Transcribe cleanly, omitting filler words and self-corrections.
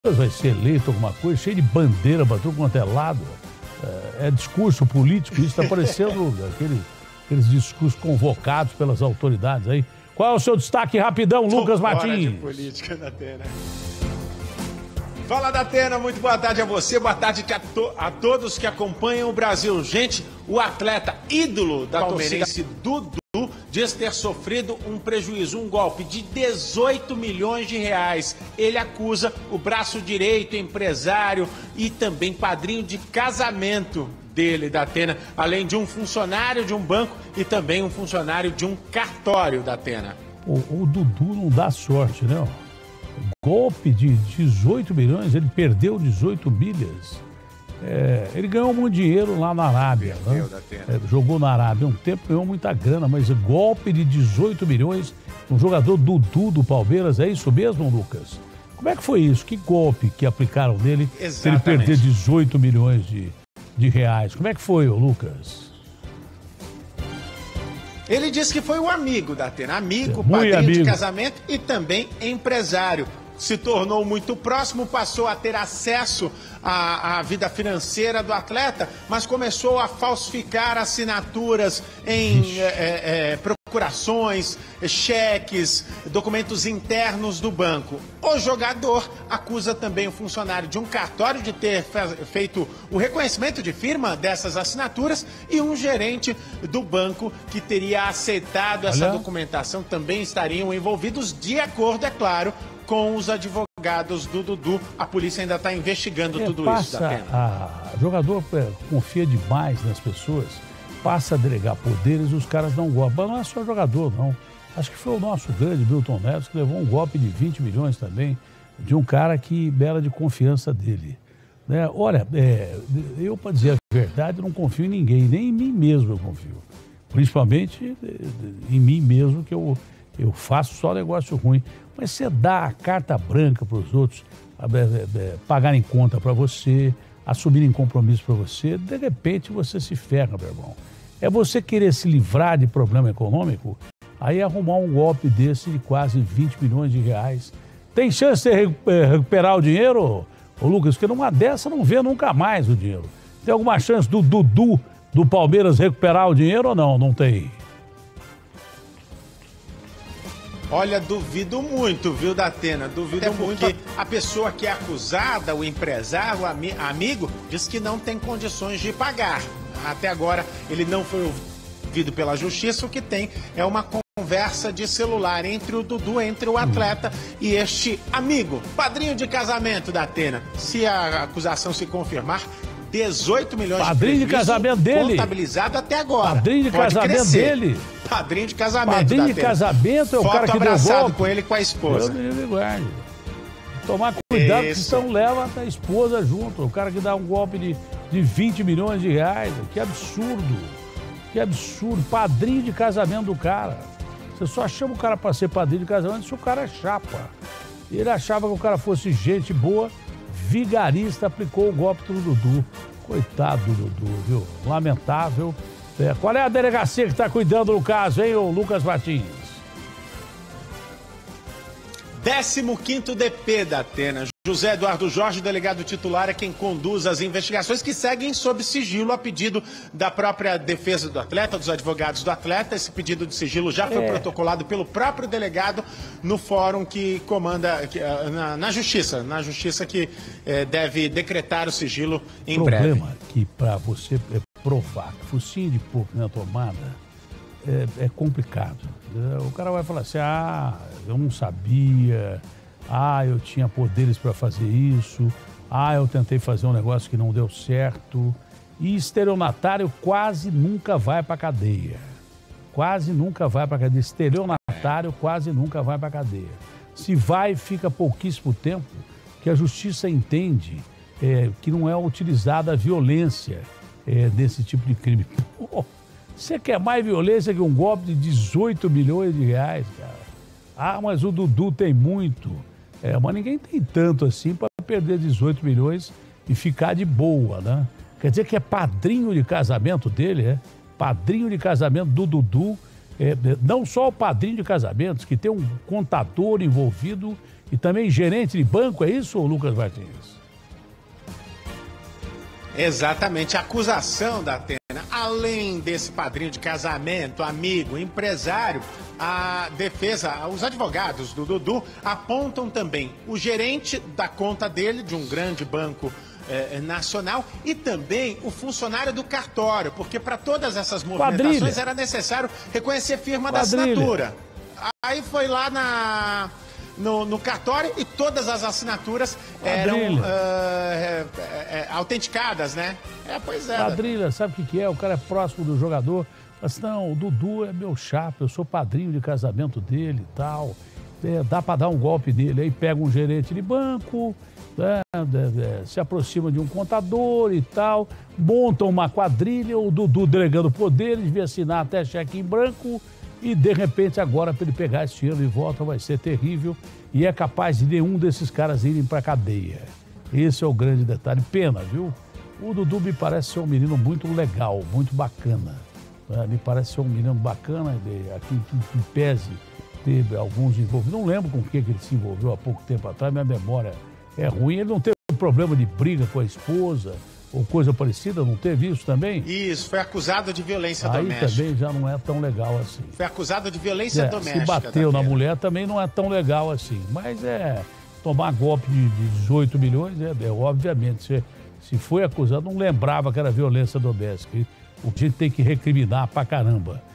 vai ser eleito alguma coisa, cheio de bandeira para tudo quanto é lado. É discurso político, isso está parecendo aqueles discursos convocados pelas autoridades aí. Qual é o seu destaque rapidão, Lucas Martins? De política da Atena. Fala, Datena, muito boa tarde a você, boa tarde a todos que acompanham o Brasil. Gente, o atleta ídolo da palmeirense Dudu diz ter sofrido um prejuízo, um golpe de 18 milhões de reais. Ele acusa o braço direito, empresário e também padrinho de casamento dele, Datena, além de um funcionário de um banco e também um funcionário de um cartório, Datena. O Dudu não dá sorte, né? Golpe de 18 milhões, ele perdeu 18 milhas. Ele ganhou muito dinheiro lá na Arábia. Perdeu, né? Jogou na Arábia um tempo, ganhou muita grana, mas golpe de 18 milhões, um jogador Dudu do Palmeiras, é isso mesmo, Lucas? Como é que foi isso? Que golpe que aplicaram nele para ele perder 18 milhões de reais? Como é que foi, Lucas? Ele disse que foi um amigo da Atena, padrinho de casamento e também empresário. Se tornou muito próximo, passou a ter acesso à vida financeira do atleta, mas começou a falsificar assinaturas em procurações, cheques, documentos internos do banco. O jogador acusa também o funcionário de um cartório de ter feito o reconhecimento de firma dessas assinaturas e um gerente do banco que teria aceitado essa documentação. Também estariam envolvidos, de acordo, é claro, com os advogados do Dudu. A polícia ainda está investigando tudo isso. O jogador confia demais nas pessoas, passa a delegar poderes, os caras não gostam. Mas não é só jogador, não. Acho que foi o nosso grande Milton Neves que levou um golpe de 20 milhões também, de um cara que bela de confiança dele. Né? Olha, eu, para dizer a verdade, não confio em ninguém, nem em mim mesmo eu confio. Principalmente em mim mesmo, que eu faço só negócio ruim. Mas você dá a carta branca para os outros, pagarem conta para você, assumirem compromisso para você, de repente você se ferra, meu irmão. É você querer se livrar de problema econômico, aí arrumar um golpe desse de quase 20 milhões de reais. Tem chance de recuperar o dinheiro, ô Lucas? Porque numa dessa não vê nunca mais o dinheiro. Tem alguma chance do Dudu do Palmeiras recuperar o dinheiro ou não? Não tem. Olha, duvido muito, viu, Datena? Duvido muito, porque a pessoa que é acusada, o empresário, o amigo, diz que não tem condições de pagar. Até agora, ele não foi ouvido pela justiça. O que tem é uma conversa de celular entre o Dudu, entre o atleta e este amigo, padrinho de casamento, Datena. Se a acusação se confirmar, 18 milhões padrinho de casamento dele, contabilizado até agora. Padrinho de casamento dele. Padrinho de casamento. Padrinho de casamento é o cara que deu golpe. Com ele e com a esposa. Tomar cuidado, que senão leva a esposa junto. O cara que dá um golpe de 20 milhões de reais. Que absurdo. Que absurdo. Padrinho de casamento do cara. Você só chama o cara para ser padrinho de casamento se o cara é chapa. Ele achava que o cara fosse gente boa, vigarista, aplicou o golpe do Dudu. Coitado do Dudu, viu? Lamentável. Qual é a delegacia que está cuidando do caso, hein, ô Lucas Martins? 15º DP da Atena. José Eduardo Jorge, delegado titular, é quem conduz as investigações que seguem sob sigilo a pedido da própria defesa do atleta, dos advogados do atleta. Esse pedido de sigilo já foi protocolado pelo próprio delegado no fórum que comanda na justiça que deve decretar o sigilo em breve. O problema é que para você provar que focinho de porco na tomada é complicado. O cara vai falar assim, eu não sabia, eu tinha poderes para fazer isso, eu tentei fazer um negócio que não deu certo. E estelionatário quase nunca vai para cadeia. Quase nunca vai para cadeia. Estelionatário quase nunca vai para cadeia. Se vai, fica pouquíssimo tempo, que a justiça entende que não é utilizada a violência desse tipo de crime. Pô, você quer mais violência que um golpe de 18 milhões de reais, cara? Mas o Dudu tem muito. Mas ninguém tem tanto assim para perder 18 milhões e ficar de boa, né? Quer dizer que é padrinho de casamento dele, Padrinho de casamento do Dudu, não só o padrinho de casamentos, que tem um contador envolvido e também gerente de banco, é isso, Lucas Martins? Exatamente, a acusação da Atena, além desse padrinho de casamento, amigo, empresário, a defesa, os advogados do Dudu apontam também o gerente da conta dele, de um grande banco nacional, e também o funcionário do cartório, porque para todas essas movimentações era necessário reconhecer firma da assinatura. Aí foi lá no cartório e todas as assinaturas eram autenticadas, né? Pois é. Quadrilha, sabe o que é? O cara é próximo do jogador. Mas não, o Dudu é meu chapa, eu sou padrinho de casamento dele e tal. Dá para dar um golpe nele. Aí pega um gerente de banco, se aproxima de um contador e tal, montam uma quadrilha, o Dudu delegando poder, ele devia assinar até cheque em branco. E, de repente, agora, para ele pegar esse dinheiro de volta, vai ser terrível. E é capaz de nenhum desses caras irem para a cadeia. Esse é o grande detalhe. Pena, viu? O Dudu me parece ser um menino muito legal, muito bacana. Me parece ser um menino bacana, aqui que pese ter alguns envolvidos. Não lembro com o que ele se envolveu há pouco tempo atrás, minha memória é ruim. Ele não teve problema de briga com a esposa ou coisa parecida, não teve isso também? Isso, foi acusado de violência doméstica. Aí também já não é tão legal assim. Foi acusado de violência doméstica. Se bateu na mulher também não é tão legal assim. Mas tomar golpe de 18 milhões, obviamente, se foi acusado, não lembrava que era violência doméstica. A gente tem que recriminar pra caramba.